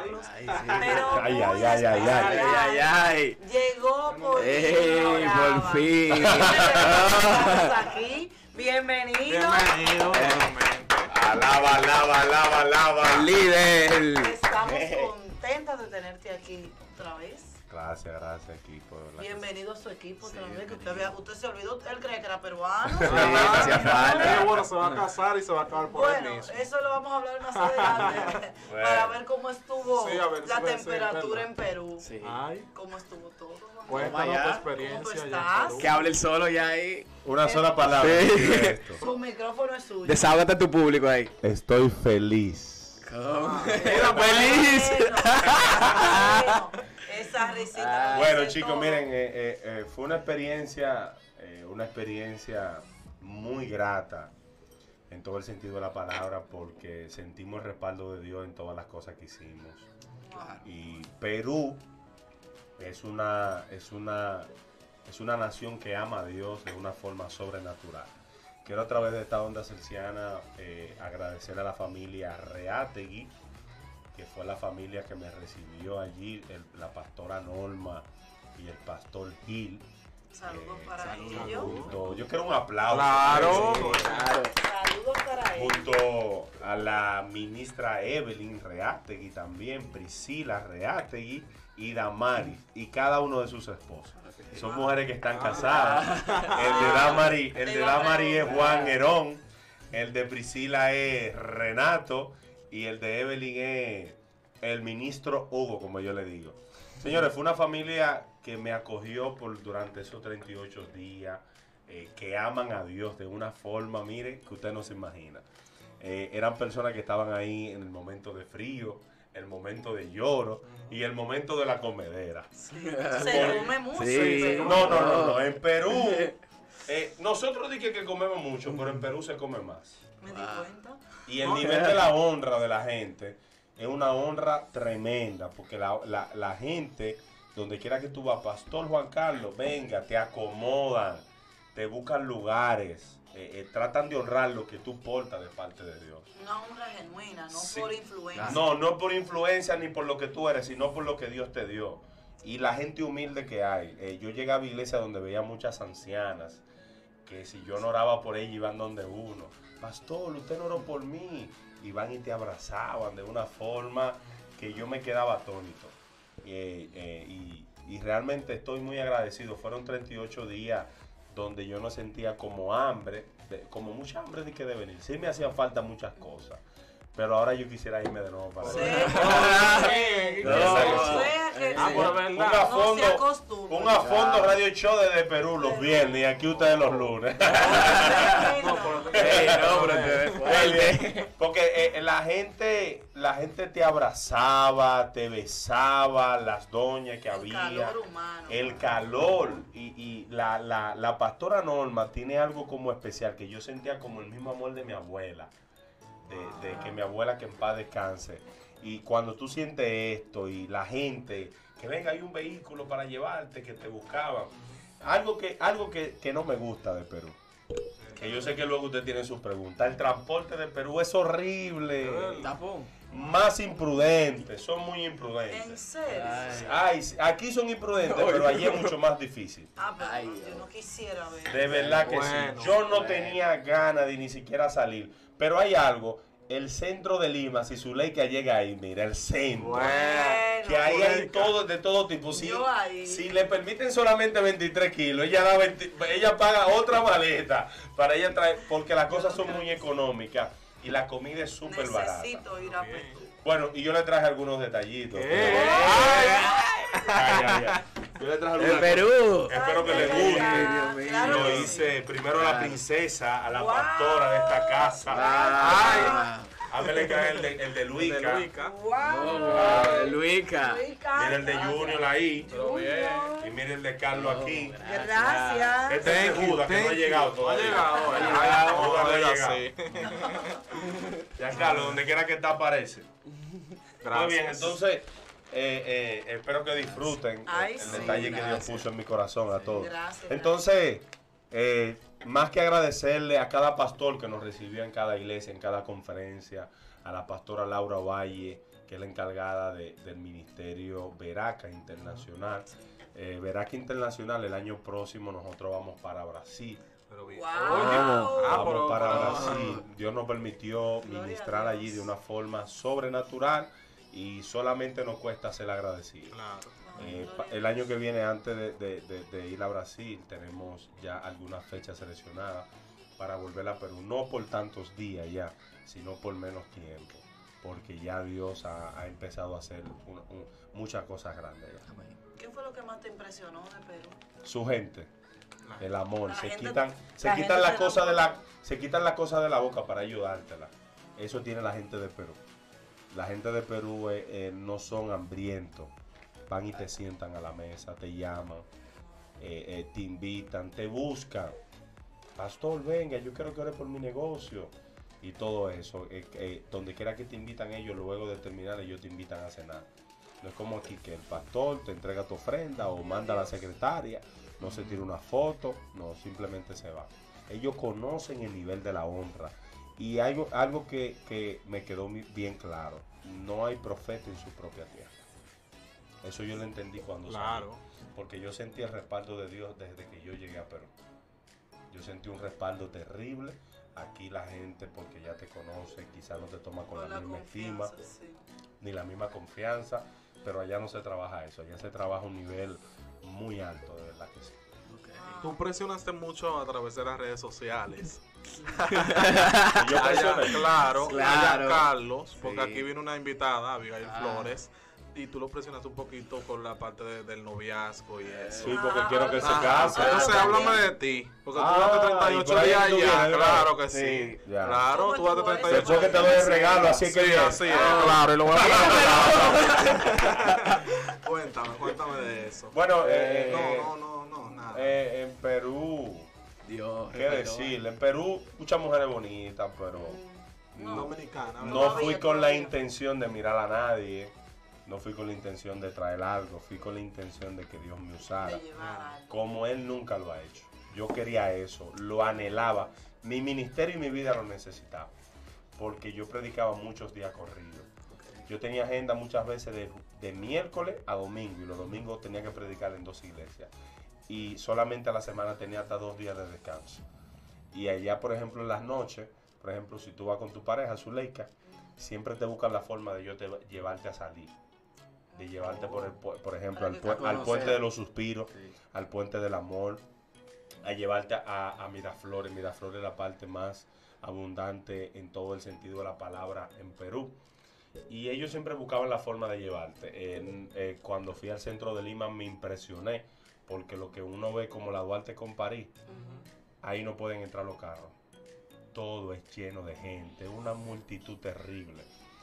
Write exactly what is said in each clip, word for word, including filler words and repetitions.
Carlos. Ay, sí. Pero Ay, muy ay, ay, ay, ay, ay, ay. Llegó por ¡Ey, por fin! Estamos aquí. Bienvenido. Bienvenido nuevamente. Alaba, alaba, alaba, alaba. ¡Líder! Estamos contentos de tenerte aquí otra vez. Gracias, gracias, equipo. Bienvenido a su equipo otra vez. Que usted, vea, usted se olvidó, él cree que era peruano. Sí, hacía falta. Pero bueno, se va a casar y se va a acabar por él Bueno, mismo. eso lo vamos a hablar más adelante. Bueno. Para ver cómo estuvo Sí, a ver, la sí, sí, temperatura verdad. en Perú. Sí. Ay, ¿Cómo estuvo todo? Juan? cuéntanos allá. tu experiencia. ¿Cómo tú allá en estás? Perú. Que hable el solo ya ahí. Una sola palabra. Sí. de esto. Su micrófono es suyo. Desahógate a tu público ahí. Estoy feliz. ¿Cómo? Bueno, ¡Feliz! bueno, esa risita. Ah. Bueno, dice chicos, todo. miren, eh, eh, eh, fue una experiencia, eh, una experiencia muy grata en todo el sentido de la palabra, porque sentimos el respaldo de Dios en todas las cosas que hicimos. Y Perú es una, es una, es una nación que ama a Dios de una forma sobrenatural. Quiero a través de esta onda cerciana eh, agradecer a la familia Reátegui, que fue la familia que me recibió allí, el- la pastora Norma y el pastor Gil. Saludos Eh, para saludos. ellos. Junto, yo quiero un aplauso. Claro. Sí. Claro. Saludos para ellos. Junto a la ministra Evelyn Reátegui también, Priscila Reátegui y Damaris, y cada uno de sus esposos. Son mujeres que están casadas. El de Damari, el de Damari es Juan Herón, el de Priscila es Renato y el de Evelyn es el ministro Hugo, como yo le digo. Señores, fue una familia que me acogió por durante esos treinta y ocho días, eh, que aman a Dios de una forma, mire, que usted no se imagina. Eh, eran personas que estaban ahí en el momento de frío, el momento de lloro y el momento de la comedera. Se come mucho. Sí. en Perú. No, no, no, no. En Perú, eh, nosotros dije que comemos mucho, pero en Perú se come más. Me di Ah. cuenta. Y el nivel de la honra de la gente es una honra tremenda, porque la, la, la gente, donde quiera que tú vas, Pastor Juan Carlos, venga, te acomodan, te buscan lugares, eh, eh, tratan de honrar lo que tú portas de parte de Dios. Una honra genuina, no Sí. por influencia. No, no por influencia ni por lo que tú eres, sino por lo que Dios te dio. Y la gente humilde que hay. Eh, yo llegué a la iglesia donde veía muchas ancianas, que si yo no oraba por ellas iban donde uno. Pastor, usted no oró por mí. Iban y te abrazaban de una forma que yo me quedaba atónito. Eh, eh, y, y realmente estoy muy agradecido. Fueron treinta y ocho días donde yo no sentía como hambre, de- como mucha hambre de que de venir. Sí me hacían falta muchas cosas, pero ahora yo quisiera irme de nuevo para Sí. allá. Sí. No, O sea que Ah, sí. pero Un verdad. no afondo, se acostumbra. un afondo radio show desde Perú los viernes y aquí ustedes los lunes. No, pero te- Ey, no, pero te ves fuerte. Porque eh, la gente, la gente te abrazaba, te besaba, las doñas que El había. calor humano. El calor y, y la, la, la pastora Norma tiene algo como especial que yo sentía como el mismo amor de mi abuela, de, de que mi abuela que en paz descanse. Y cuando tú sientes esto y la gente, que venga, hay un vehículo para llevarte, que te buscaban. Algo que, algo que, que no me gusta de Perú. Que yo sé que luego usted tiene sus preguntas. El transporte de Perú es horrible. Tapón. Más imprudentes, son muy ¿En imprudentes. serio? Ay. Ay, sí, aquí son imprudentes, pero allí es mucho más difícil. Ah, pero Ay, yo no quisiera ver. De verdad que Bueno, sí. Yo no bueno. tenía ganas de ni siquiera salir. Pero hay algo, el centro de Lima, si su ley que llega ahí, mira, el centro. Bueno. Que ahí hay Rica. todo, de todo tipo. Si, Yo ahí. si le permiten solamente veintitrés kilos, ella, da veinte ella paga otra maleta para ella traer, porque las cosas son muy económicas y la comida es súper barata. Necesito ir a Perú. Bueno, y yo le traje algunos detallitos. ¿Qué? pero- Ay, ay, ay. Yo le traje De algunas Perú. Espero que Ay, le ay, guste. ay, Dios mío. claro Lo que hice primero a la princesa, a la Wow. pastora de esta casa. Ah. Hágale caer el de, el de De Luica. Luica. Wow. Ah, Luica. Mira el de Junior ahí. Pero bien. Y mira el de Carlos aquí. Gracias. Este es de Judas, que no ha Thank you. llegado No ha todavía. llegado. No ha Ay, llegado, ay, Judas no ha ay, llegado. sí. Ya, Carlos, donde quiera que está aparece. Muy bien, Gracias. entonces, eh, eh, espero que disfruten Ay, el sí, detalle que Dios gracias. puso en mi corazón a todos. Gracias. Entonces, eh, más que agradecerle a cada pastor que nos recibió en cada iglesia, en cada conferencia, a la pastora Laura Valle, que es la encargada de, del Ministerio Veraca Internacional. Eh, Veraca Internacional, el año próximo nosotros vamos para Brasil. Pero bien. Wow. Oye, ah, Vamos pero- para pero- Brasil. Dios nos permitió Gloria ministrar a allí Dios. de una forma sobrenatural y solamente nos cuesta ser agradecidos. Claro. Eh, pa- el año que viene, antes de, de- de- de ir a Brasil, tenemos ya algunas fechas seleccionadas para volver a Perú. No por tantos días ya, sino por menos tiempo. Porque ya Dios ha, ha empezado a hacer un- un- muchas cosas grandes ya. ¿Qué fue lo que más te impresionó de Perú? Su gente, el amor, La se gente- quitan, se la quitan gente las se cosas de la, enamora. se quitan las cosas de la boca para ayudártela. Eso tiene la gente de Perú. La gente de Perú eh, eh, no son hambrientos. Van y te sientan a la mesa, te llaman, eh, eh, te invitan, te buscan. Pastor, venga, yo quiero que ore por mi negocio. Y todo eso. Eh, eh, donde quiera que te invitan ellos, luego de terminar, ellos te invitan a cenar. No es como aquí que el pastor te entrega tu ofrenda o manda a la secretaria, no se tira una foto, no, simplemente se va. Ellos conocen el nivel de la honra. Y algo, algo que, que me quedó mi- bien claro, no hay profeta en su propia tierra. Eso yo lo entendí cuando Claro. salí, porque yo sentí el respaldo de Dios desde que yo llegué a Perú. Yo sentí un respaldo terrible. Aquí la gente, porque ya te conoce, quizás no te toma con Con la la misma estima, confianza, sí. ni la misma confianza, pero allá no se trabaja eso, allá se trabaja un nivel muy alto, de verdad que sí. Ah. Tú presionaste mucho a través de las redes sociales. Y yo Allá, presioné. claro, Claro. allá Carlos, porque Sí. aquí vino una invitada, Abigail Ah. Flores, y tú lo presionaste un poquito con la parte de- del noviazgo y eso. Sí, porque Ah, quiero que se Ajá. case. Entonces Ah, háblame también. de ti, porque tú Ah, date y treinta y por ocho ahí días tú allá, vienes, ¿verdad? claro que sí. Sí, ya. Claro, tú ¿Cómo date estuvo treinta y eso? ocho Después que te doy el regalo, así Sí, que bien. así es, Ah. claro, y lo voy a Cuéntame, cuéntame de eso. Bueno, eh, eh, no, no, no, no, nada. eh, en Perú, Dios. ¿qué decir? En Perú, muchas mujeres bonitas, pero No. Dominicana, ¿verdad? no Todavía, fui con la todavía. intención de mirar a nadie, no fui con la intención de traer algo, fui con la intención de que Dios me usara, De llevar algo. como Él nunca lo ha hecho. Yo quería eso, lo anhelaba. Mi ministerio y mi vida lo necesitaba, porque yo predicaba muchos días corridos. Yo tenía agenda muchas veces de, de miércoles a domingo, y los domingos tenía que predicar en dos iglesias. Y solamente a la semana tenía hasta dos días de descanso. Y allá, por ejemplo, en las noches, por ejemplo, si tú vas con tu pareja, Zuleika, siempre te buscan la forma de yo te, llevarte a salir. De llevarte, por, el, pu- por ejemplo, al, pu- A al conocer. puente de los suspiros, Sí. al puente del amor, a llevarte a, a Miraflores. Miraflores es la parte más abundante en todo el sentido de la palabra en Perú. Y ellos siempre buscaban la forma de llevarte. En, eh, cuando fui al centro de Lima me impresioné, porque lo que uno ve como la Duarte con París, ahí no pueden entrar los carros. Todo es lleno de gente, una multitud terrible.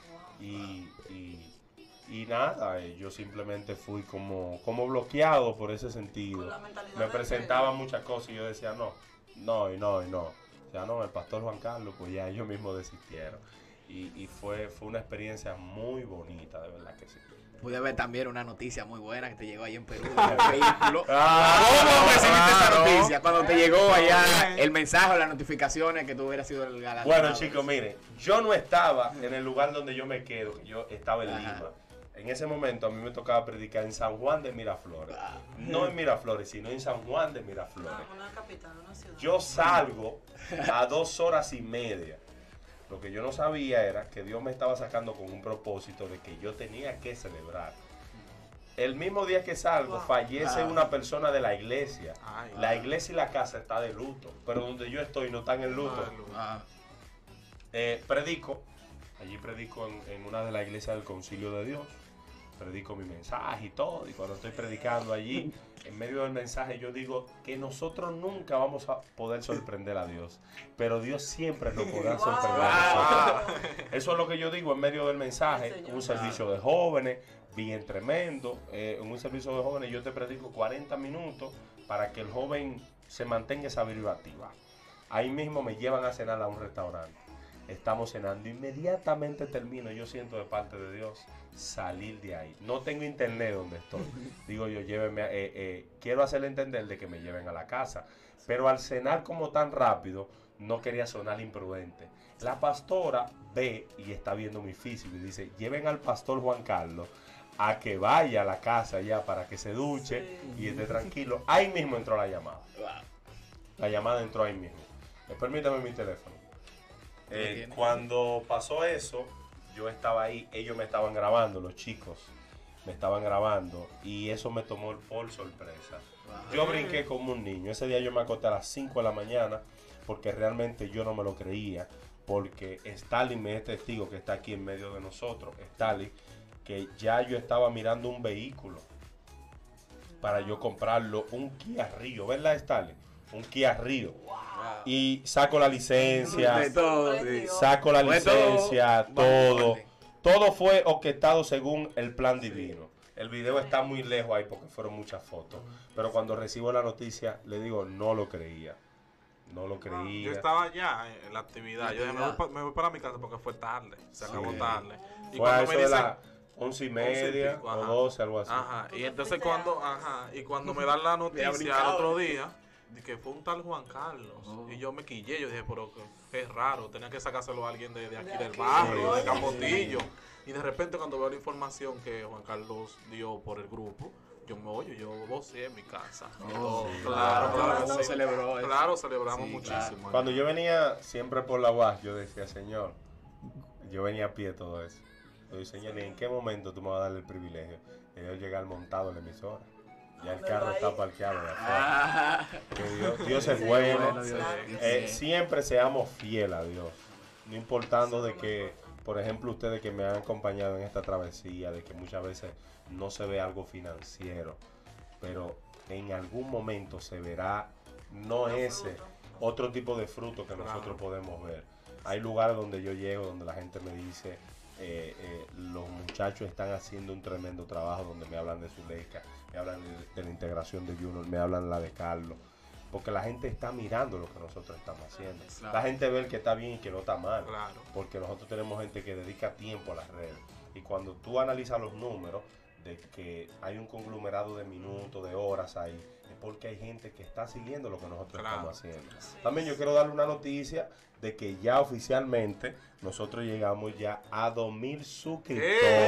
Y, y, y nada, eh, yo simplemente fui como, como bloqueado por ese sentido. Con la mentalidad Me de presentaban muchas cosas y yo decía no, no y no y no. O sea, no, el pastor Juan Carlos, pues ya ellos mismos desistieron. Y, y fue, fue una experiencia muy bonita, de verdad que sí. Pude ver también una noticia muy buena que te llegó ahí en Perú. del vehículo. Ah, ¿Cómo recibiste esa claro. noticia? Cuando te llegó allá el mensaje o las notificaciones que tú hubieras sido el galardonado. Bueno, chicos, miren, yo no estaba en el lugar donde yo me quedo, que yo estaba en Ajá. Lima. En ese momento a mí me tocaba predicar en San Juan de Miraflores. No en Miraflores, sino en San Juan de Miraflores. Una, una capital, una ciudad. Yo salgo a dos horas y media. Lo que yo no sabía era que Dios me estaba sacando con un propósito de que yo tenía que celebrar. El mismo día que salgo, Wow. fallece Wow. una persona de la iglesia. Ay, La iglesia y la casa está de luto, pero donde yo estoy no están en luto. Ah, Eh, predico, allí predico en, en una de las iglesias del Concilio de Dios. Predico mi mensaje y todo. Y cuando estoy predicando allí, en medio del mensaje, yo digo que nosotros nunca vamos a poder sorprender a Dios, pero Dios siempre nos podrá Wow. sorprender a nosotros. Eso es lo que yo digo en medio del mensaje. Sí, señor. Un servicio de jóvenes, bien tremendo. Eh, en un servicio de jóvenes yo te predico cuarenta minutos para que el joven se mantenga esa vibra activa. Ahí mismo me llevan a cenar a un restaurante. Estamos cenando, inmediatamente termino, yo siento de parte de Dios salir de ahí. No tengo internet donde estoy. Digo yo, llévenme, a- eh, eh, quiero hacerle entender de que me lleven a la casa. Pero al cenar como tan rápido, no quería sonar imprudente. La pastora ve y está viendo mi físico y dice, lleven al pastor Juan Carlos a que vaya a la casa ya para que se duche sí. y esté tranquilo. Ahí mismo entró la llamada. La llamada entró ahí mismo. Eh, permítame mi teléfono. Eh, cuando pasó eso, yo estaba ahí, ellos me estaban grabando, los chicos me estaban grabando y eso me tomó por sorpresa. Yo brinqué como un niño. Ese día yo me acosté a las cinco de la mañana porque realmente yo no me lo creía, porque Stalin me es testigo que está aquí en medio de nosotros. Stalin, que ya yo estaba mirando un vehículo para yo comprarlo, un Kia Rio, ¿verdad, Stalin? Un Kia Rio. Wow. Y saco la licencia, de todo, sí. saco la fue licencia, todo. todo. Todo fue orquestado según el plan divino. El video está muy lejos ahí porque fueron muchas fotos. Pero cuando recibo la noticia, le digo, no lo creía. No lo creía. Yo estaba ya en la actividad. Yo dije, me voy, pa, me voy para mi casa porque fue tarde. Se Sí. acabó tarde. Y Fue a cuando eso me de dicen, las once y media pico, o ajá. doce, algo así. Ajá. Y entonces cuando, ajá, y cuando me dan la noticia al otro día, de que fue un tal Juan Carlos. Oh. Y yo me quillé. Yo dije, pero que es raro. Tenía que sacárselo a alguien de, de aquí de del aquí, barrio, sí, de Capotillo. Sí. Y de repente cuando veo la información que Juan Carlos dio por el grupo, yo me oye, yo vocé en mi casa. Oh, sí. Claro, claro, claro, sí. celebró eso. Claro, celebramos sí, muchísimo. Claro. Cuando yo venía siempre por la U A S, yo decía, Señor, yo venía a pie todo eso. Yo decía, Señor, ¿y en qué momento tú me vas a dar el privilegio de yo llegar montado a la emisora? Ya el carro está parqueado de afuera. Que Dios, Dios es bueno. Eh, siempre seamos fieles a Dios. No importando de que, por ejemplo, ustedes que me han acompañado en esta travesía, de que muchas veces no se ve algo financiero, pero en algún momento se verá, no ese, otro tipo de fruto que nosotros podemos ver. Hay lugares donde yo llego, donde la gente me dice, eh, eh, los muchachos están haciendo un tremendo trabajo, donde me hablan de Zuleika, me hablan de, de la integración de Junior, me hablan de la de Carlos, porque la gente está mirando lo que nosotros estamos haciendo. Claro. La gente ve el que está bien y que no está mal, claro. Porque nosotros tenemos gente que dedica tiempo a las redes. Y cuando tú analizas los números de que hay un conglomerado de minutos, de horas ahí, es porque hay gente que está siguiendo lo que nosotros claro. estamos haciendo. También yo quiero darle una noticia de que ya oficialmente nosotros llegamos ya a dos mil suscriptores.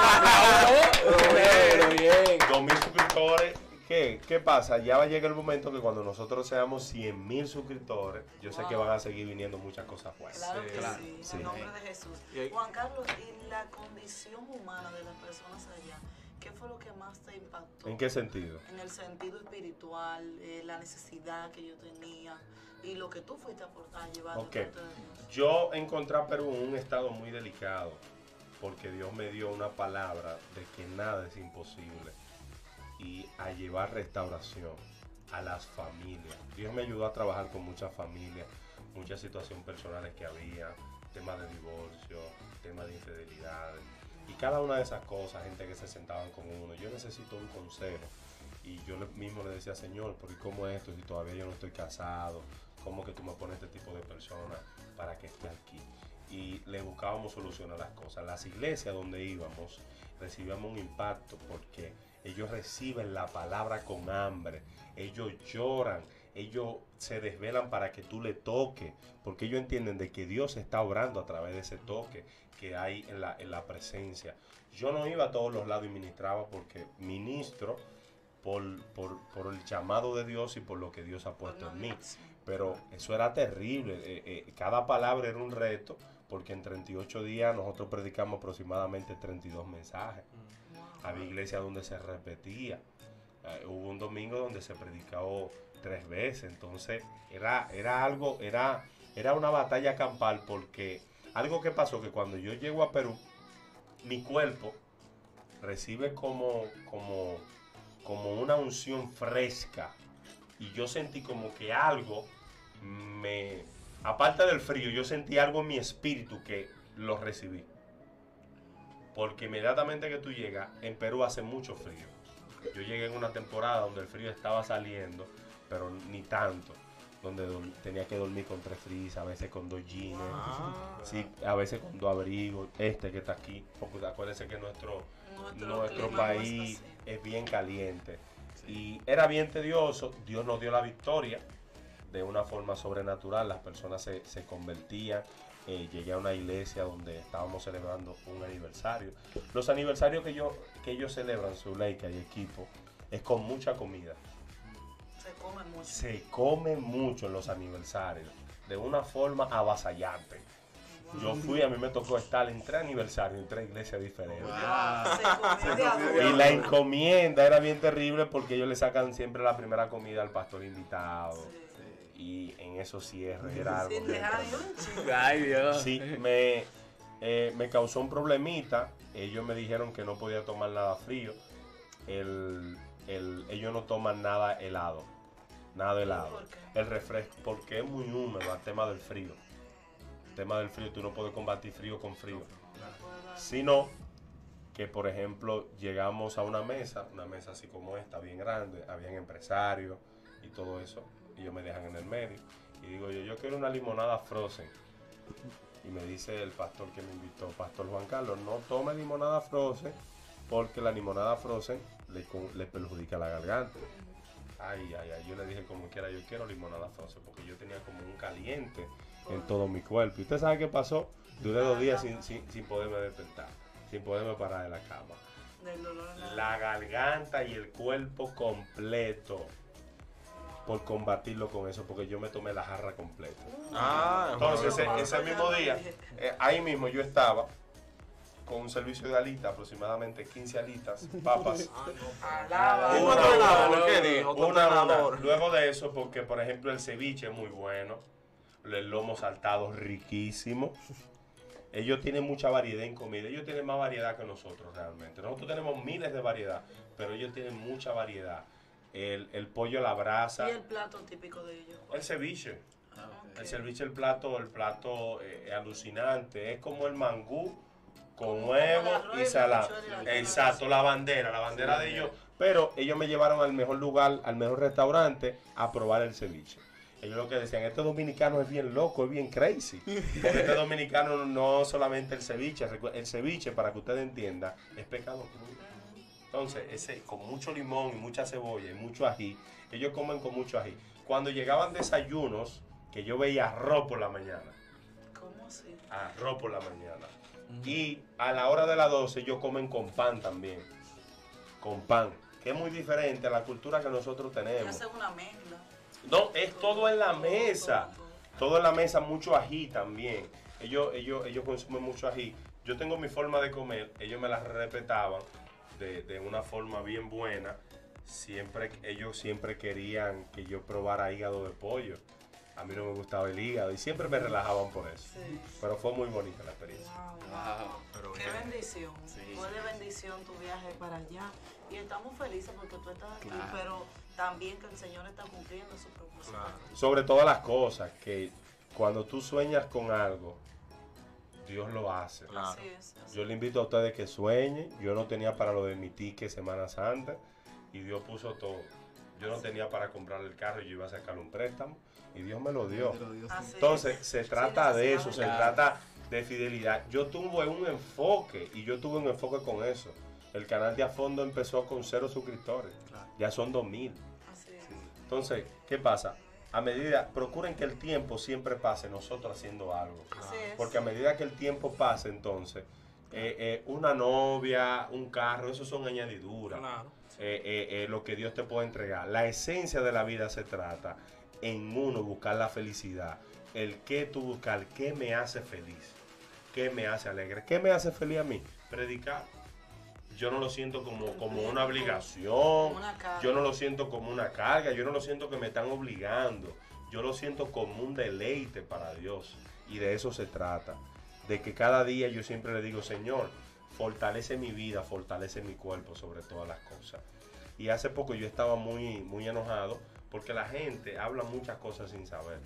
dos mil suscriptores. ¿Qué? ¿Qué pasa? Ya va a llegar el momento que cuando nosotros seamos cien mil suscriptores, yo wow. sé que van a seguir viniendo muchas cosas buenas. Claro sí, que claro. sí, sí. en nombre de Jesús. Y Juan Carlos, ¿y la condición humana de las personas allá? ¿Qué fue lo que más te impactó? ¿En qué sentido? En el sentido espiritual, eh, la necesidad que yo tenía y lo que tú fuiste a aportar, llevar. Okay. Yo encontré a Perú en un estado muy delicado porque Dios me dio una palabra de que nada es imposible y a llevar restauración a las familias. Dios me ayudó a trabajar con muchas familias, muchas situaciones personales que había, temas de divorcio, temas de infidelidades. Y cada una de esas cosas, gente que se sentaban con uno, yo necesito un consejo. Y yo mismo le decía, Señor, ¿por qué cómo es esto? Si todavía yo no estoy casado, ¿cómo que tú me pones este tipo de personas para que esté aquí? Y le buscábamos solucionar las cosas. Las iglesias donde íbamos recibíamos un impacto porque ellos reciben la palabra con hambre, ellos lloran, ellos se desvelan para que tú le toques, porque ellos entienden de que Dios está obrando a través de ese toque que hay en la, en la presencia. Yo no iba a todos los lados y ministraba porque ministro por, por, por el llamado de Dios y por lo que Dios ha puesto en mí. Pero eso era terrible, eh, eh, cada palabra era un reto, porque en treinta y ocho días nosotros predicamos aproximadamente treinta y dos mensajes. Había iglesias donde se repetía. Uh, hubo un domingo donde se predicó tres veces. Entonces era, era algo, era, era una batalla campal, porque algo que pasó que cuando yo llego a Perú, mi cuerpo recibe como, como, como una unción fresca. Y yo sentí como que algo me, aparte del frío, yo sentí algo en mi espíritu que lo recibí. Porque inmediatamente que tú llegas, en Perú hace mucho frío. Yo llegué en una temporada donde el frío estaba saliendo, pero ni tanto. Donde tenía que dormir con tres frisas, a veces con dos jeans, ah, sí, a veces con dos abrigos, este que está aquí. Porque acuérdense que nuestro, nuestro, nuestro país es bien caliente. Sí. Y era bien tedioso. Dios nos dio la victoria. de una forma sobrenatural, las personas se, se convertían. Eh, llegué a una iglesia donde estábamos celebrando un aniversario. Los aniversarios que, yo, que ellos celebran, Zuleika y equipo, es con mucha comida. Se come mucho. Se come mucho en los aniversarios, de una forma avasallante. Yo fui, a mí me tocó estar en tres aniversarios, en tres iglesias diferentes. Wow. Se comió de adulto. Y la encomienda era bien terrible porque ellos le sacan siempre la primera comida al pastor invitado. Sí. Y en esos cierres era algo. Sin bien dejar ni tremendo. un chico. Ay, Dios. Sí, me, eh, me causó un problemita. Ellos me dijeron que no podía tomar nada frío. El, el, ellos no toman nada helado. Nada helado. ¿Por qué? El refresco, porque es muy húmedo el tema del frío. El tema del frío, tú no puedes combatir frío con frío. Sino que, por ejemplo, llegamos a una mesa, una mesa así como esta, bien grande, habían empresarios y todo eso. Y ellos me dejan en el medio. Y digo yo, yo quiero una limonada frozen. Y me dice el pastor que me invitó, Pastor Juan Carlos, no tome limonada frozen porque la limonada frozen le, con- le perjudica la garganta. Ay, ay, ay, yo le dije como quiera, yo quiero limonada frozen porque yo tenía como un caliente en todo mi cuerpo. ¿Y usted sabe qué pasó? Duré dos días sin, sin, sin poderme despertar, sin poderme parar de la cama. Del dolor en la- La garganta y el cuerpo completo por combatirlo con eso, porque yo me tomé la jarra completa. Ah, Entonces, bueno, ese, ese mismo día, eh, ahí mismo yo estaba con un servicio de alitas, aproximadamente quince alitas, papas. Ah, no. Alaba. ¿Un Una, entrenador? una, ¿Qué dijo? ¿Tu Una, una. entrenador? Luego de eso, porque por ejemplo el ceviche es muy bueno, el lomo saltado riquísimo. Ellos tienen mucha variedad en comida, ellos tienen más variedad que nosotros realmente. Nosotros tenemos miles de variedad, pero ellos tienen mucha variedad. El, el pollo a la brasa, ¿Y el plato típico de ellos? el ceviche. Ok. El ceviche, el plato, el plato eh, alucinante, es como el mangú con Como- huevo como el arroz y y la salado. habichuela y la Exacto, cosa. la bandera, la bandera de ellos. Pero ellos me llevaron al mejor lugar, al mejor restaurante a probar el ceviche. Ellos lo que decían, este dominicano es bien loco, es bien crazy. Porque este dominicano no solamente el ceviche, recu- el ceviche, para que usted entienda, es pecado crudo. Entonces, ese con mucho limón y mucha cebolla y mucho ají, ellos comen con mucho ají. Cuando llegaban desayunos, que yo veía arroz por la mañana, ¿Cómo así? arroz por la mañana. Y a la hora de las doce ellos comen con pan también, con pan, que es muy diferente a la cultura que nosotros Y tenemos. hacen una mezcla. No, es todo en la mesa. Todo, todo. Todo en la mesa, mucho ají también. Ellos, ellos, ellos consumen mucho ají. Yo tengo mi forma de comer, ellos me la respetaban de, de una forma bien buena. Siempre, ellos siempre querían que yo probara hígado de pollo. A mí no me gustaba el hígado y siempre me relajaban por eso. Sí. Pero fue muy bonita la experiencia. Wow, wow. Wow. Pero Qué bien. bendición. Sí. Fue de bendición tu viaje para allá. Y estamos felices porque tú estás aquí, Claro. pero también que el Señor está cumpliendo su propósito. Claro. Sobre todas las cosas, que cuando tú sueñas con algo, Dios lo hace. Claro. Así es. así Yo le invito a ustedes que sueñen. Yo no tenía para lo de mi ticket Semana Santa y Dios puso todo. Yo no tenía para comprar el carro, yo iba a sacar un préstamo y Dios me lo dio. Así Entonces es. se Sí, trata de necesidad eso, de se Claro. trata de fidelidad. Yo tuve un enfoque y yo tuve un enfoque con eso. El canal de a fondo empezó con cero suscriptores, ya son dos mil. Así es. Entonces, ¿qué pasa? A medida, procuren que el tiempo siempre pase nosotros haciendo algo. Así es. Porque a medida que el tiempo pase, entonces, eh, eh, una novia, un carro, eso son añadiduras. Claro. Eh, eh, eh, lo que Dios te puede entregar. La esencia de la vida se trata en uno, buscar la felicidad. El que tú buscar, ¿qué me hace feliz? ¿Qué me hace alegre? ¿Qué me hace feliz a mí? Predicar. Yo no lo siento como, como una obligación. Una carga. Yo no lo siento como una carga. Yo no lo siento que me están obligando. Yo lo siento como un deleite para Dios. Y de eso se trata. De que cada día yo siempre le digo, Señor, fortalece mi vida, fortalece mi cuerpo sobre todas las cosas. Y hace poco yo estaba muy, muy enojado porque la gente habla muchas cosas sin saber.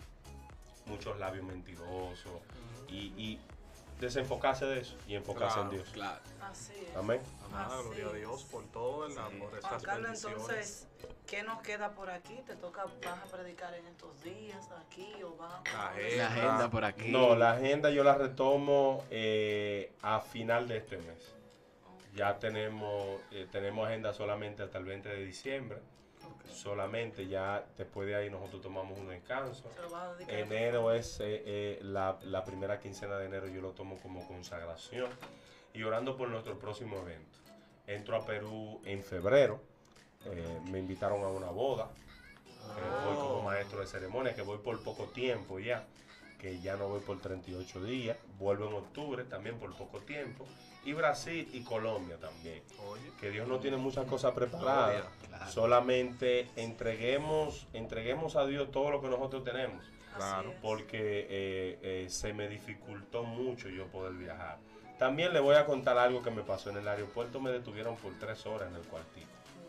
Muchos labios mentirosos. Y, y desenfocarse de eso y enfocarse Claro, en Dios. Claro. Así es. Amén. Ah, Así gloria a Dios es. por todo, ¿verdad? Sí. Por Juan estas Carlos, bendiciones. entonces, ¿qué nos queda por aquí? ¿Te toca, vas a predicar en estos días aquí o vas a... La La agenda. agenda por aquí. No, la agenda yo la retomo eh, a final de este mes. Ya tenemos, eh, tenemos agenda solamente hasta el veinte de diciembre. solamente. Ya después de ahí nosotros tomamos un descanso. Se lo vas a dedicar a Enero es eh, eh, la, la primera quincena de enero, yo lo tomo como consagración y orando por nuestro próximo evento. Entro a Perú en febrero, eh, me invitaron a una boda, eh, voy como maestro de ceremonia, que voy por poco tiempo ya, que ya no voy por treinta y ocho días, vuelvo en octubre también por poco tiempo, y Brasil y Colombia también. Oye. Que Dios no tiene muchas cosas preparadas, Claro. solamente entreguemos, entreguemos a Dios todo lo que nosotros tenemos, Claro. porque eh, eh, se me dificultó mucho yo poder viajar. También le voy a contar algo que me pasó en el aeropuerto, me detuvieron por tres horas en el cuartito,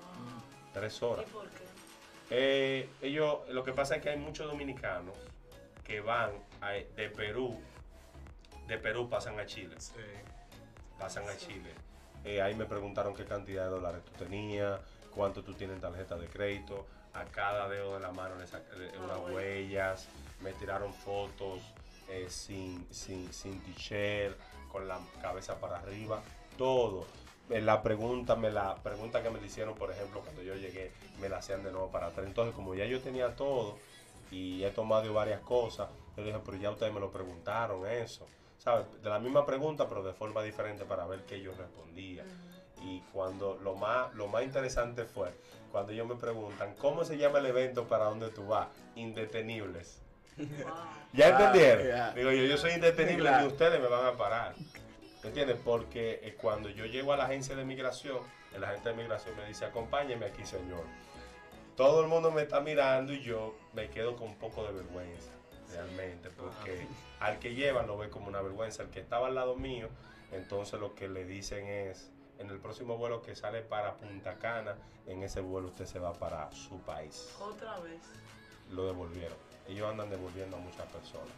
tres horas. ¿Y por qué? Eh, ellos, lo que pasa es que hay muchos dominicanos que van a- de Perú, de Perú pasan a Chile. Sí. pasan a Chile. Eh, ahí me preguntaron qué cantidad de dólares tú tenías, cuánto tú tienes en tarjeta de crédito. A cada dedo de la mano le saqué eh, unas huellas, me tiraron fotos eh, sin, sin, sin t-shirt, con la cabeza para arriba, todo. Eh, la pregunta, me la pregunta que me le hicieron, por ejemplo, cuando yo llegué, me la hacían de nuevo para atrás. Entonces, como ya yo tenía todo y he tomado varias cosas, yo dije, pero ya ustedes me lo preguntaron eso. ¿Sabes? De la misma pregunta, pero de forma diferente para ver qué yo respondía. Y cuando lo más, lo más interesante fue cuando ellos me preguntan, ¿cómo se llama el evento para donde tú vas? Indetenibles. Wow. ¿Ya Ah, entendieron? ya. Digo yo, yo soy indetenible Claro. y ustedes me van a parar. ¿Me entiendes? Porque eh, cuando yo llego a la agencia de migración, el agente de migración me dice, acompáñeme aquí, señor. Todo el mundo me está mirando y yo me quedo con un poco de vergüenza, realmente, porque al que llevan lo ve como una vergüenza. El que estaba al lado mío, entonces lo que le dicen es, en el próximo vuelo que sale para Punta Cana, en ese vuelo usted se va para su país. Otra vez. Lo devolvieron. Ellos andan devolviendo a muchas personas.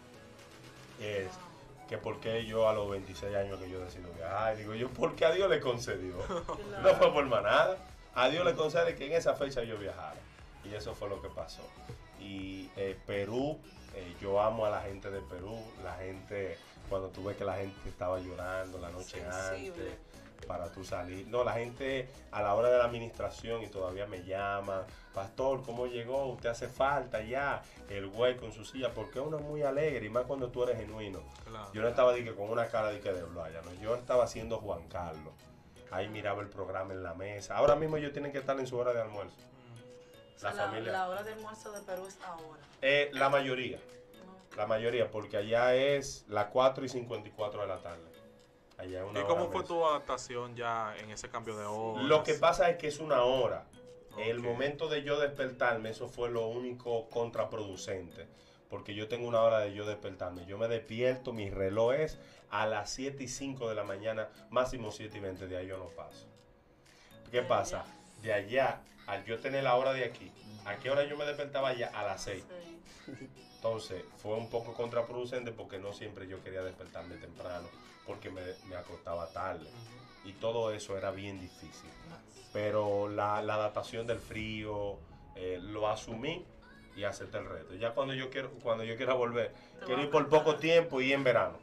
Es que porque yo a los veintiséis años que yo decido viajar, digo yo, porque a Dios le concedió. No fue por más nada. A Dios le concede que en esa fecha yo viajara. Y eso fue lo que pasó. Y eh, Perú, eh, yo amo a la gente de Perú. La gente, cuando tú ves que la gente estaba llorando la noche Sensible. antes para tú salir. No, la gente a la hora de la administración y todavía me llama, pastor, ¿cómo llegó? Usted hace falta ya, el güey con su silla, porque uno es muy alegre y más cuando tú eres genuino. Claro. Yo no estaba di que, con una cara de, que de playa, no, yo estaba haciendo Juan Carlos. Ahí miraba el programa en la mesa. Ahora mismo ellos tienen que estar en su hora de almuerzo. O sea, La la, familia. la hora de almuerzo de Perú es ahora. Eh, la mayoría, ¿No? la mayoría, porque allá es las cuatro y cincuenta y cuatro de la tarde. Allá es una ¿Y hora cómo fue menos. tu adaptación ya en ese cambio de horas? Lo que pasa es que es una hora. El Ok. momento de yo despertarme, eso fue lo único contraproducente. Porque yo tengo una hora de yo despertarme. Yo me despierto, mi reloj es a las siete y cinco de la mañana, máximo siete y veinte, de ahí yo no paso. ¿Qué De pasa? De allá, al yo tener la hora de aquí, ¿a qué hora yo me despertaba allá? A las seis. Sí. Entonces, fue un poco contraproducente porque no siempre yo quería despertarme temprano, porque me, me acostaba tarde. Y todo eso era bien difícil. Pero la, la adaptación del frío, eh, lo asumí y acepté el reto. Ya cuando yo quiero, cuando yo quiera volver, Te quiero vas ir a por poco preparar. tiempo y en verano.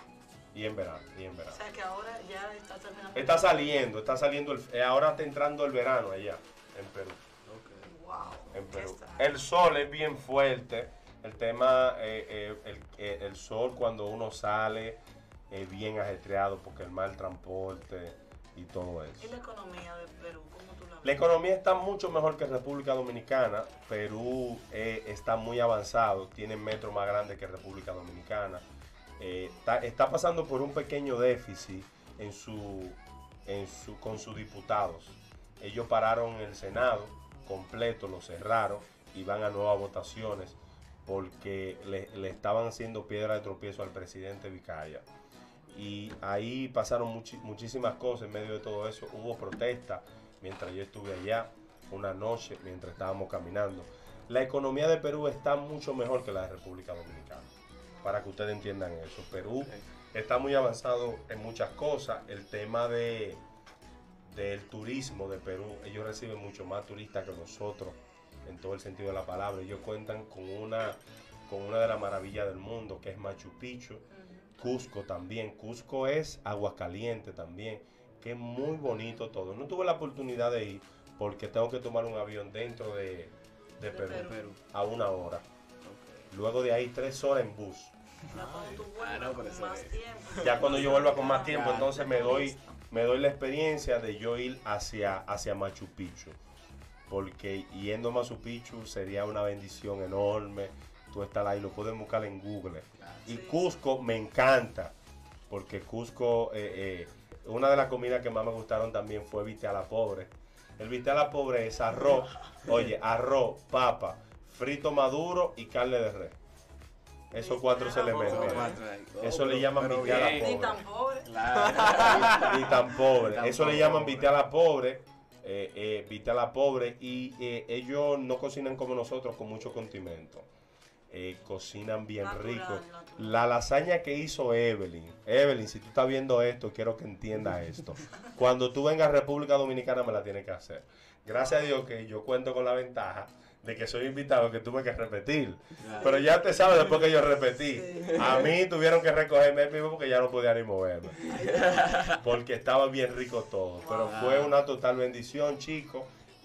Y en verano, y en O verano. sea que ahora ya está terminando. Está saliendo, está saliendo, el, eh, ahora está entrando el verano allá, en Perú. Wow. En qué Perú. extraño. El sol es bien fuerte. El tema, eh, eh, el, eh, el sol cuando uno sale es bien ajetreado porque el mal transporte y todo ¿Y eso. la economía de Perú? ¿Cómo tú la ves? La economía está mucho mejor que República Dominicana. Perú eh, está muy avanzado, tiene metro más grande que República Dominicana. Eh, está, está pasando por un pequeño déficit en su, en su, con sus diputados. Ellos pararon el Senado completo, lo cerraron y van a nuevas votaciones porque le, le estaban haciendo piedra de tropiezo al presidente Vicaya. Y ahí pasaron muchi- muchísimas cosas en medio de todo eso. Hubo protestas mientras yo estuve allá, una noche mientras estábamos caminando. La economía de Perú está mucho mejor que la de República Dominicana, para que ustedes entiendan eso. Perú está muy avanzado en muchas cosas. El tema de, del turismo de Perú, ellos reciben mucho más turistas que nosotros, en todo el sentido de la palabra. Ellos cuentan con una, con una de las maravillas del mundo, que es Machu Picchu. Cusco también. Cusco es Aguascaliente también, que es muy bonito todo. No tuve la oportunidad de ir porque tengo que tomar un avión dentro de, de Perú, Perú. Perú. a una hora. Ok. Luego de ahí tres horas en bus. Ya cuando tú Ah, no, vuelvas pero con eso más es- tiempo. Ya cuando yo vuelva con más tiempo, Claro. entonces me doy, me doy la experiencia de yo ir hacia, hacia Machu Picchu. Porque yendo a Machu Picchu sería una bendición enorme. Tú estás ahí, lo puedes buscar en Google. Y Sí. Cusco me encanta. Porque Cusco, eh, eh, una de las comidas que más me gustaron también fue viste a la pobre. El viste a la pobre es arroz, oye, arroz, papa, frito maduro y carne de res. Esos cuatro Viste a la elementos. pobre. Cuatro ahí. Eso Oh, le pero- llaman pero viste a la bien. Ni pobre. tan pobre. Claro. Ni tan pobre. Tan Eso le pobre. llaman viste a la pobre, eh, eh, viste a la pobre y eh, ellos no cocinan como nosotros con mucho condimento. Eh, cocinan bien Natural, rico. natural. La lasaña que hizo Evelyn, Evelyn, si tú estás viendo esto, quiero que entiendas esto. Cuando tú vengas a República Dominicana me la tienes que hacer. Gracias a Dios que yo cuento con la ventaja de que soy invitado, que tuve que repetir. Claro. Pero ya te sabes después que yo repetí. Sí. A mí tuvieron que recogerme el mismo porque ya no podía ni moverme. Porque estaba bien rico todo. Pero Wow. fue una total bendición, chicos.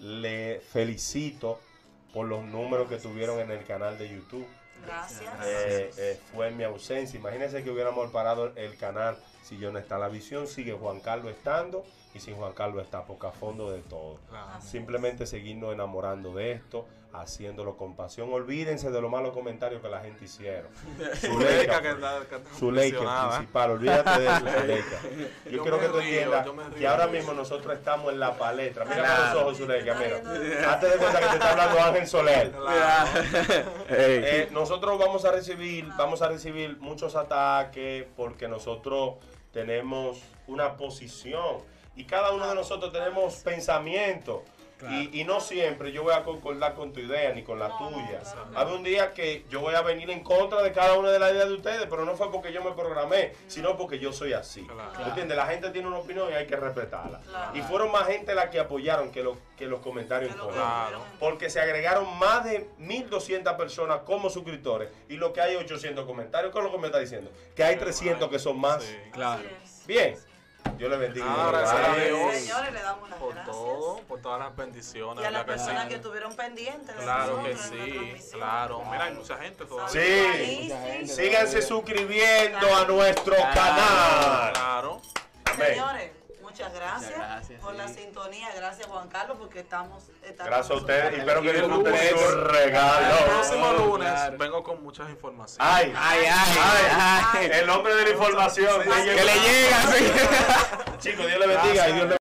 Le felicito por los números que tuvieron en el canal de YouTube. Gracias. Eh, eh, fue en mi ausencia. Imagínense que hubiéramos parado el canal si yo no está. La visión sigue Juan Carlos estando y sin Juan Carlos está poca fondo de todo. Claro. Simplemente seguirnos enamorando de esto, haciéndolo con pasión. Olvídense de los malos comentarios que la gente hicieron. Zuleika, Zuleika, que está, que está Zuleika, el impresionada. principal, olvídate de eso, Zuleika. Yo, Yo quiero me que tú río, entiendas yo me río que ahora mucho. mismo nosotros estamos en la palestra. Mira Claro. con los ojos, Zuleika, mira. Claro. Hazte de cuenta que te está hablando Ángel Soler. Claro. Ey. Eh, nosotros vamos a recibir, vamos a recibir muchos ataques porque nosotros tenemos una posición y cada uno de nosotros tenemos pensamientos. Claro. Y, y no siempre yo voy a concordar con tu idea ni con la No, tuya. claro que Hay un día que yo voy a venir en contra de cada una de las ideas de ustedes, pero no fue porque yo me programé, sino porque yo soy así. Claro. ¿Entiendes? La gente tiene una opinión y hay que respetarla. Claro. Y fueron más gente las que apoyaron que, los que los comentarios Que en lo que contra. Claro. vieron. Porque se agregaron más de mil doscientas personas como suscriptores y lo que hay ochocientos comentarios. ¿Qué es lo que me está diciendo? Que hay trescientos que son más. Sí. Claro. Así es. Bien. Dios les bendiga. Ah, gracias a Ay, Dios. Señores, le damos las Por gracias. todo, por todas las bendiciones. Y a las ¿verdad que sí? personas que estuvieron pendientes. de Claro que nosotros en la sí, transmisión. claro. Mira, hay mucha gente todavía. Sí. Ahí, Mucha gente. sí. Síganse suscribiendo a nuestro Claro. canal. Claro. Amén. Señores, muchas gracias, Muchas gracias, por sí. la sintonía. Gracias, Juan Carlos, porque estamos. estamos Gracias a ustedes. nosotros. Espero que Y el disfruten lunes. su El regalo. próximo lunes claro. vengo con muchas informaciones. Ay, Ay, ay, ay. el hombre de la información. Sí, que sí. llegó. Que le llega, sí. Chicos, Dios le bendiga y Dios le